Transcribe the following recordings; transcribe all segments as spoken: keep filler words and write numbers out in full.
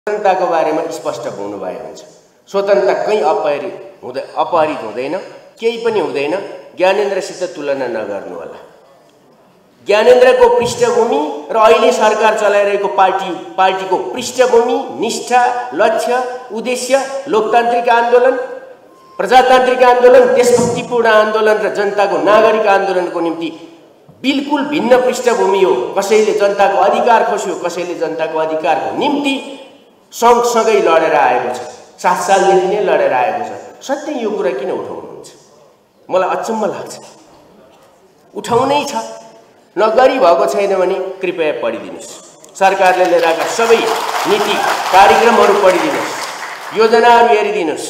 स्वतन्त्रताको बारेमा स्पष्ट हुनुभएको हुन्छ। स्वतन्त्रता कहीँ अपहरित हुँदै अपहरित हुँदैन, केही पनि हुँदैन। ज्ञानेन्द्रसित तुलना नगर्नु होला। ज्ञानेन्द्रको पृष्ठभूमि र अहिले सरकार चलाइरहेको पार्टी पार्टीको पृष्ठभूमि, निष्ठा, लक्ष्य, उद्देश्य लोकतान्त्रिक आन्दोलन, प्रजातान्त्रिक आन्दोलन, देशभक्तिपूर्ण आन्दोलन र जनताको नागरिक आन्दोलनको निम्ति बिल्कुल भिन्न पृष्ठभूमि हो। कसैले जनताको अधिकार खोज्यो, कसैले जनताको अधिकारको निम्ति सँगसँगै लडेर आएको छ। सात सालदेखि नै लडेर आएको छ। सधैँ यो कुरा किन उठाउनुहुन्छ? मलाई अचम्म लाग्छ। उठाउनै छ, नगरी भएको छैन भने कृपया पढिदिनुहोस्। सरकारले लिएर आएका सबै नीति कार्यक्रमहरू पढिदिनुहोस्, योजनाहरू हेरिदिनुहोस्।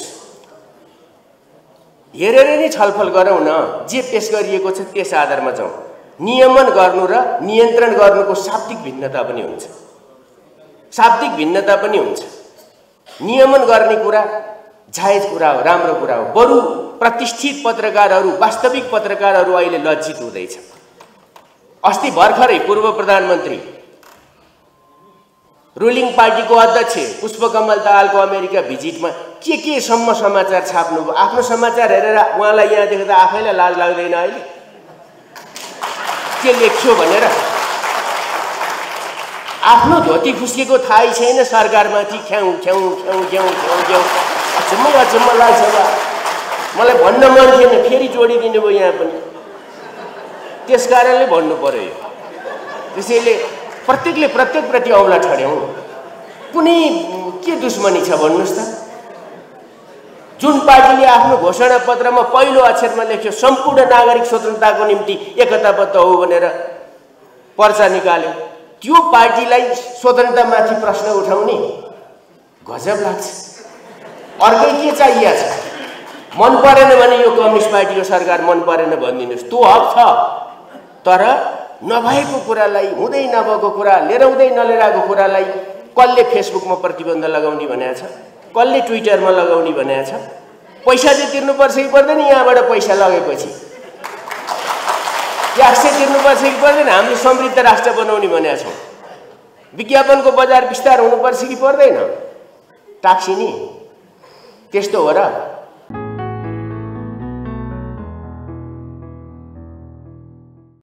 हेरेर नै छलफल गरौँ न। जे पेश गरिएको छ त्यस आधारमा जाउँ। नियमन गर्नु र नियन्त्रण गर्नुको शाब्दिक भिन्नता पनि हुन्छ। शाब्दिक भिन्नता पनि हुन्छ। नियमन गर्ने कुरा जायज कुरा हो, राम्रो कुरा हो। बरु प्रतिष्ठित पत्रकारहरू, वास्तविक पत्रकारहरू अहिले लज्जित हुँदैछ। अस्ति भर्खरै पूर्व प्रधानमन्त्री, रुलिङ पार्टीको अध्यक्ष पुष्पकमल दाहालको अमेरिका भिजिटमा के के सम्म समाचार छाप्नुभयो। आफ्नो समाचार हेरेर उहाँलाई यहाँ देख्दा आफैलाई लाज लाग्दैन अहिले के लेख्यो भनेर? आफ्नो धोती खुस्केको थाहै छैन सरकारमाथि ख्याउ ख्याउ ख्याउ ख्याउ ख्याउ ख्याउ। अचम्म अचम्म लाग्छ। मलाई भन्न मन थिएन, फेरि जोडिदिनु भयो यहाँ पनि। त्यस कारणले भन्नु पर्यो यो। त्यसैले प्रत्येकले प्रत्येकप्रति औँला ठड्याउँ। कुनै के दुश्मनी छ भन्नुहोस् त? जुन पार्टीले आफ्नो घोषणा पत्रमा पहिलो अक्षरमा लेख्यो सम्पूर्ण नागरिक स्वतन्त्रताको निम्ति एकताबद्ध हो भनेर पर्चा निकाल्यो, त्यो पार्टीलाई स्वतन्त्रतामाथि प्रश्न उठाउने गजब लाग्छ। अर्कै के चाहिएको छ? मन परेन भने यो कम्युनिस्ट पार्टीको सरकार मन परेन भनिदिनुहोस्, त्यो हक छ। तर नभएको कुरालाई, हुँदै नभएको कुरा, लिएर हुँदै नलिएर आएको कुरालाई कसले फेसबुकमा प्रतिबन्ध लगाउने भनेको छ? कसले ट्विटरमा लगाउने भनेको छ? पैसा चाहिँ तिर्नुपर्छ कि पर्दैन? यहाँबाट पैसा लगेपछि ट्याक्स चाहिँ तिर्नुपर्छ कि पर्दैन? हामीले समृद्ध राष्ट्र बनाउने भनेका छौँ। विज्ञापनको बजार विस्तार हुनुपर्छ कि पर्दैन? टाक्सिनी त्यस्तो हो र?